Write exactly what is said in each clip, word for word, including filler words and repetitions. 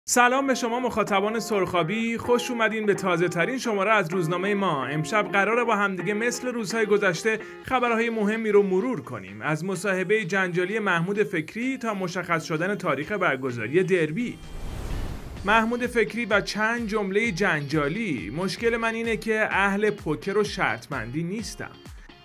سلام به شما مخاطبان سرخابی، خوش اومدین به تازه ترین شماره از روزنامه ما. امشب قراره با همدیگه مثل روزهای گذشته خبرهای مهمی رو مرور کنیم، از مصاحبه جنجالی محمود فکری تا مشخص شدن تاریخ برگزاری دربی. محمود فکری و چند جمله جنجالی: مشکل من اینه که اهل پوکر و شرطمندی نیستم.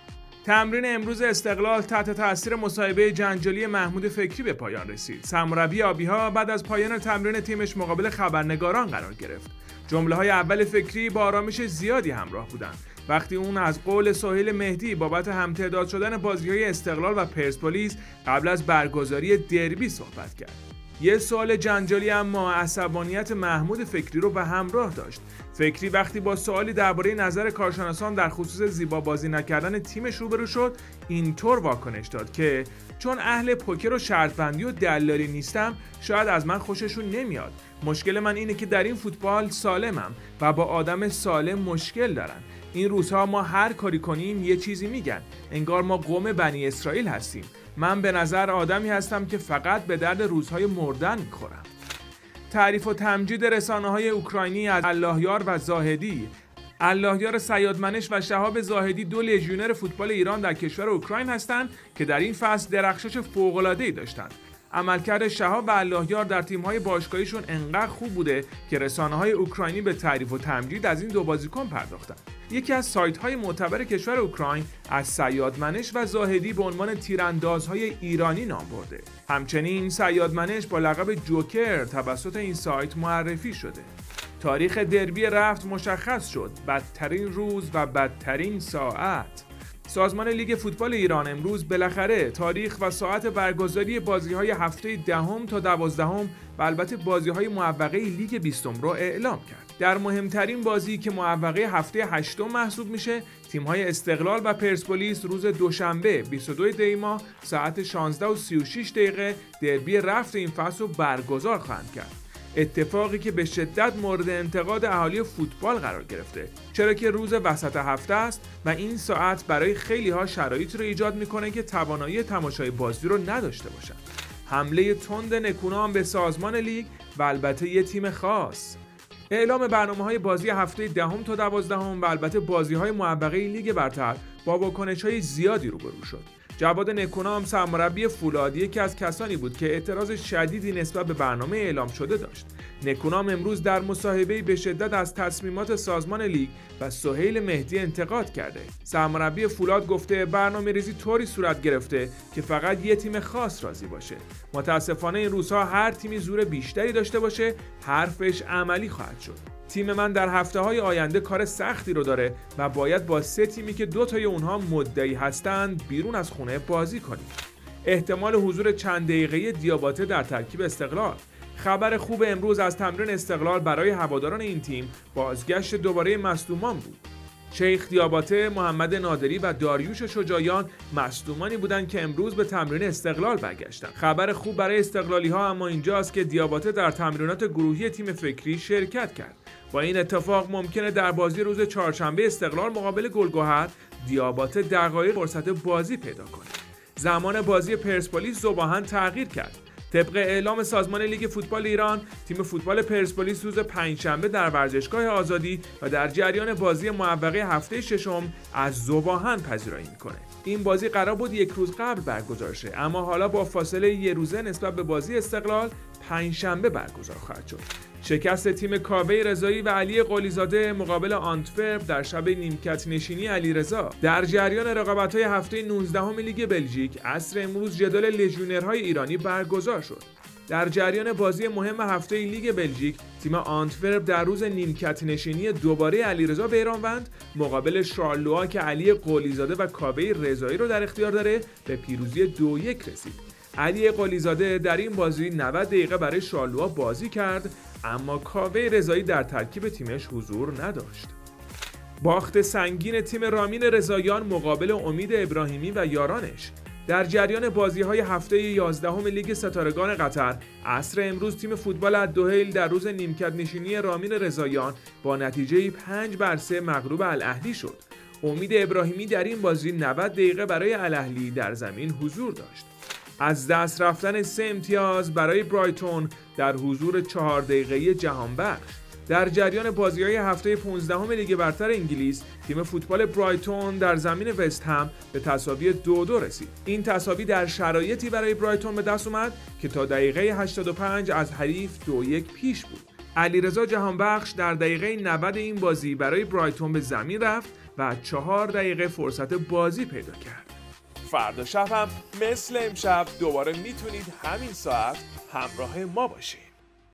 تمرین امروز استقلال تحت تاثیر مصاحبه جنجالی محمود فکری به پایان رسید. سرمربی آبی‌ها بعد از پایان تمرین تیمش مقابل خبرنگاران قرار گرفت. جمله‌های اول فکری با آرامش زیادی همراه بودند. وقتی اون از قول سهیل مهدی بابت همتعداد شدن بازی‌های استقلال و پرسپولیس قبل از برگزاری دربی صحبت کرد. یه سوال جنجالی اما عصبانیت محمود فکری رو به همراه داشت. فکری وقتی با سوالی درباره نظر کارشناسان در خصوص زیبا بازی نکردن تیمش روبرو شد، اینطور واکنش داد که چون اهل پوکر و شرطبندی و دلالی نیستم، شاید از من خوششون نمیاد. مشکل من اینه که در این فوتبال سالمم و با آدم سالم مشکل دارن. این روزها ما هر کاری کنیم یه چیزی میگن، انگار ما قوم بنی اسرائیل هستیم. من به نظر آدمی هستم که فقط به درد روزهای مردن میخورم. تعریف و تمجید رسانه‌های اوکراینی از اللهیار و زاهدی. اللهیار صیادمنش و شهاب زاهدی دو لژیونر فوتبال ایران در کشور اوکراین هستند که در این فصل درخشش فوق‌العاده‌ای داشتند. عملکرد شهاب و اللهیار در تیم‌های باشگاهیشون انقدر خوب بوده که رسانه‌های اوکراینی به تعریف و تمجید از این دو بازیکن پرداختند. یکی از سایت‌های معتبر کشور اوکراین از صیادمنش و زاهدی به عنوان تیراندازهای ایرانی نام برده. همچنین صیادمنش با لقب جوکر توسط این سایت معرفی شده. تاریخ دربی رفت مشخص شد، بدترین روز و بدترین ساعت. سازمان لیگ فوتبال ایران امروز بالاخره تاریخ و ساعت برگزاری بازی‌های هفته دهم تا دوازدهم و البته بازی‌های معوقه لیگ بیستم رو اعلام کرد. در مهمترین بازی که معوقه هفته هشتم محسوب میشه، تیم‌های استقلال و پرسپولیس روز دوشنبه بیست و دوم دی ماه ساعت شانزده و سی و شش دقیقه دربی رفت این فصل رو برگزار خواهند کرد. اتفاقی که به شدت مورد انتقاد اهالی فوتبال قرار گرفته، چرا که روز وسط هفته است و این ساعت برای خیلی ها شرایط رو ایجاد میکنه که توانایی تماشای بازی رو نداشته باشن. حمله تند نکونام به سازمان لیگ و البته یه تیم خاص. اعلام برنامه‌های بازی هفته دهم تا دوازدهم و البته بازی‌های معوقه لیگ برتر با واکنش‌های زیادی روبرو شد. جواد نکونام سرمربی فولاد یکی از کسانی بود که اعتراض شدیدی نسبت به برنامه اعلام شده داشت. نکونام امروز در مصاحبه‌ای به شدت از تصمیمات سازمان لیگ و سهیل مهدی انتقاد کرده. سرمربی فولاد گفته برنامه‌ریزی طوری صورت گرفته که فقط یه تیم خاص راضی باشه. متاسفانه این روزها هر تیمی زور بیشتری داشته باشه، حرفش عملی خواهد شد. تیم من در هفته‌های آینده کار سختی رو داره و باید با سه تیمی که دو تای اونها مدعی هستند بیرون از خونه بازی کنیم. احتمال حضور چند دقیقه‌ای دیاباته در ترکیب استقلال. خبر خوب امروز از تمرین استقلال برای هواداران این تیم بازگشت دوباره مصدومان بود. شیخ دیاباته، محمد نادری و داریوش شجاعیان مصدومانی بودند که امروز به تمرین استقلال برگشتند. خبر خوب برای استقلالی ها اما اینجاست که دیاباته در تمرینات گروهی تیم فکری شرکت کرد. با این اتفاق ممکنه در بازی روز چهارشنبه استقلال مقابل گلگهر دیاباته دقایق فرصت بازی پیدا کنه. زمان بازی پرسپولیس ذوب‌آهن تغییر کرد. طبق اعلام سازمان لیگ فوتبال ایران، تیم فوتبال پرسپولیس روز پنجشنبه در ورزشگاه آزادی و در جریان بازی معوقه هفته ششم از ذوب‌آهن پذیرایی میکنه. این بازی قرار بود یک روز قبل برگزار شه، اما حالا با فاصله یک روزه نسبت به بازی استقلال پنجشنبه برگزار خواهد شد. شکست تیم کاوه رضایی و علی قلیزاده مقابل آنتورپ در شب نیمکت نشینی علیرضا. در جریان رقابت‌های هفته نوزدهم لیگ بلژیک عصر امروز جدال لژیونرهای ایرانی برگزار شد. در جریان بازی مهم هفته لیگ بلژیک، تیم آنتورپ در روز نیمکت نشینی دوباره علیرضا بیرانوند مقابل شارلوآ که علی قلیزاده و کاوه رضایی رو در اختیار داره به پیروزی دو یک رسید. علی قلیزاده در این بازی نود دقیقه برای شارلوآ بازی کرد، اما کاوه رضایی در ترکیب تیمش حضور نداشت. باخت سنگین تیم رامین رضاییان مقابل امید ابراهیمی و یارانش. در جریان بازی‌های هفته یازدهم لیگ ستارگان قطر، عصر امروز تیم فوتبال الدحیل در روز نیمکت نشینی رامین رضاییان با نتیجه پنج بر سه مغلوب الاهلی شد. امید ابراهیمی در این بازی نود دقیقه برای الاهلی در زمین حضور داشت. از دست رفتن سه امتیاز برای برایتون در حضور چهار دقیقه‌ای جهانبخش. در جریان بازی‌های هفته پانزدهم لیگ برتر انگلیس، تیم فوتبال برایتون در زمین وست هم به تساوی دو دو رسید. این تساوی در شرایطی برای برایتون به دست اومد که تا دقیقه هشتاد و پنج از حریف دو یک پیش بود. علیرضا جهانبخش در دقیقه نود این بازی برای برایتون به زمین رفت و چهار دقیقه فرصت بازی پیدا کرد. فردا شب هم مثل امشب دوباره میتونید همین ساعت همراه ما باشید.